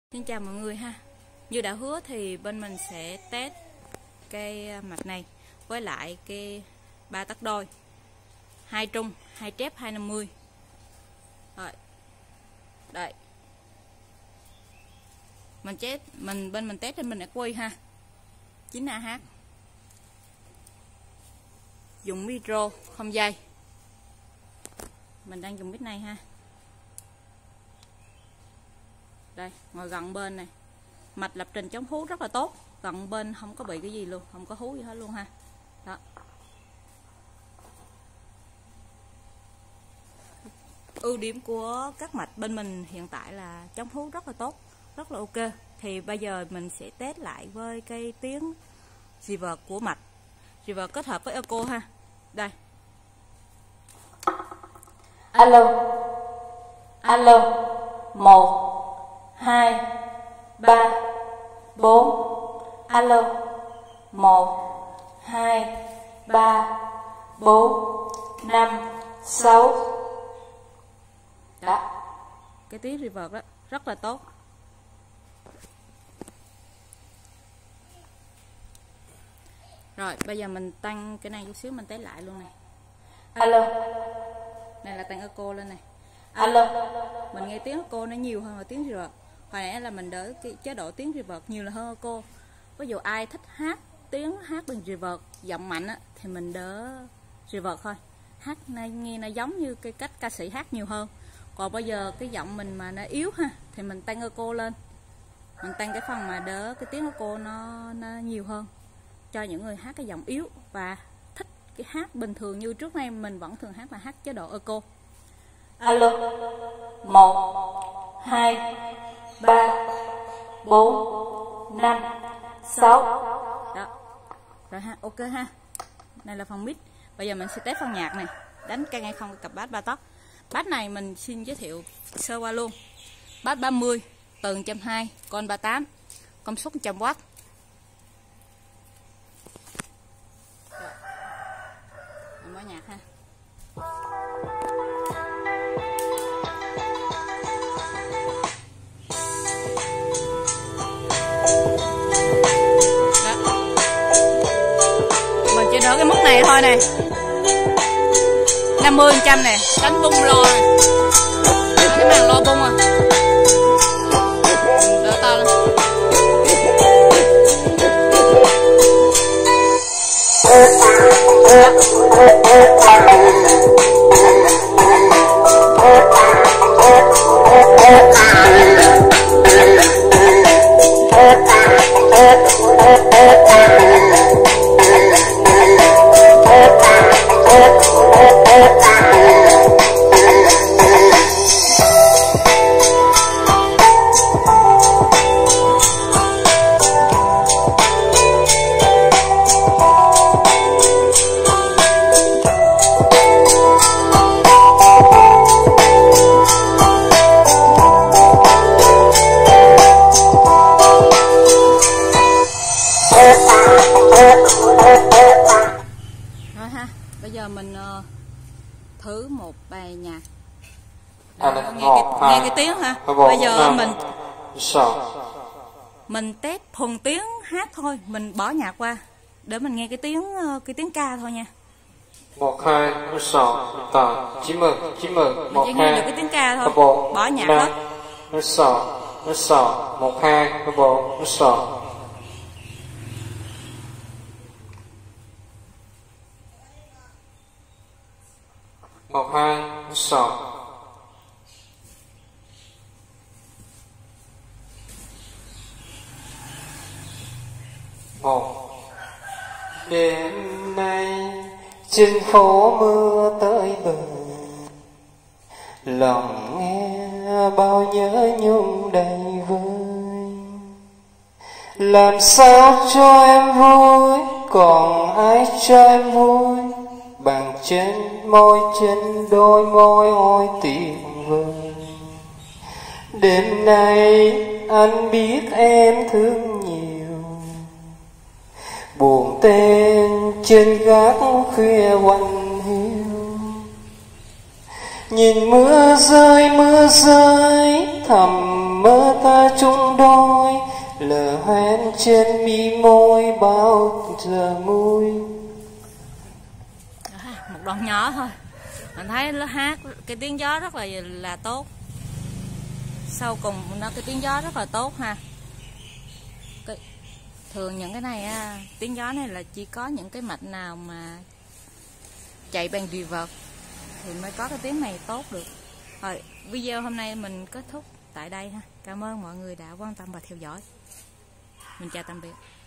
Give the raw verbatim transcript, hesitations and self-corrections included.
Xin chào mọi người ha. Như đã hứa thì bên mình sẽ test cây mạch này với lại cái ba tấc đôi, hai trung, hai trép hai năm mươi. Rồi. Đây. Mình test mình bên mình test trên mình đã quay ha. chín A H. Dùng micro không dây. Mình đang dùng mic này ha. Đây, ngồi gần bên này. Mạch lập trình chống hú rất là tốt. Gần bên không có bị cái gì luôn, không có hú gì hết luôn ha. Đó. Ưu điểm của các mạch bên mình hiện tại là chống hú rất là tốt, rất là ok. Thì bây giờ mình sẽ test lại với cái tiếng reverb của mạch. Reverb kết hợp với echo ha. Đây. Alo. Alo. Một hai ba bốn. Alo. Một hai ba bốn năm sáu. Đó. Cái tiếng reverb đó rất là tốt. Rồi bây giờ mình tăng cái này chút xíu, mình test lại luôn này. Alo. Này là tăng echo lên này. Alo. Mình nghe tiếng echo nó nhiều hơn là tiếng reverb. Hồi nãy là mình đỡ cái chế độ tiếng reverb nhiều là hơn echo. Ví dụ ai thích hát tiếng hát bằng reverb giọng mạnh á, thì mình đỡ reverb thôi. Hát này, nghe nó giống như cái cách ca sĩ hát nhiều hơn. Còn bây giờ cái giọng mình mà nó yếu ha, thì mình tăng echo lên. Mình tăng cái phần mà đỡ cái tiếng echo nó nó nhiều hơn, cho những người hát cái giọng yếu và thích cái hát bình thường như trước nay mình vẫn thường hát là hát chế độ echo. Alo. Một hai ba bốn năm sáu. Đó. Rồi ha, ok ha. Này là phần mic. Bây giờ mình sẽ test phần nhạc này, đánh cây ngay không cặp bass ba tấc. Bass này mình xin giới thiệu sơ qua luôn. Bass ba mươi, từ một trăm hai mươi, con ba mươi tám, công suất một trăm oát. Rồi. Mình mở nhạc ha. Chỉ đỡ cái mức này thôi nè, năm mươi phần trăm nè, đánh bung lo nè, cái màn lo bung à, đỡ to lên. Rồi ha, bây giờ mình uh, thử một bài nhạc. Đó, nghe, cái, nghe cái tiếng ha. Bây giờ mình mình test thuần tiếng hát thôi, mình bỏ nhạc qua để mình nghe cái tiếng uh, cái tiếng ca thôi nha. Một hai sáu tám chín mươi chín mươi. Mình chỉ nghe được cái tiếng ca thôi, bỏ nhạc hết. sáu sáu một hai bốn sáu. Một hai sáu. Một. Đêm nay trên phố mưa tới bờ, lòng nghe bao nhớ nhung đầy vơi. Làm sao cho em vui, còn ai cho em vui, bằng trên môi trên đôi môi ôi tuyệt vời. Đêm nay anh biết em thương nhiều, buồn tên trên gác khuya quạnh hiu. Nhìn mưa rơi mưa rơi thầm mơ ta chung đôi, lờ hoen trên mi môi bao giờ môi. Một đoạn nhỏ thôi, mình thấy nó hát cái tiếng gió rất là là tốt. Sau cùng nó cái tiếng gió rất là tốt ha. Cái, thường những cái này á, tiếng gió này là chỉ có những cái mạch nào mà chạy bằng reverb thì mới có cái tiếng này tốt được. Rồi video hôm nay mình kết thúc tại đây ha. Cảm ơn mọi người đã quan tâm và theo dõi. Mình chào tạm biệt.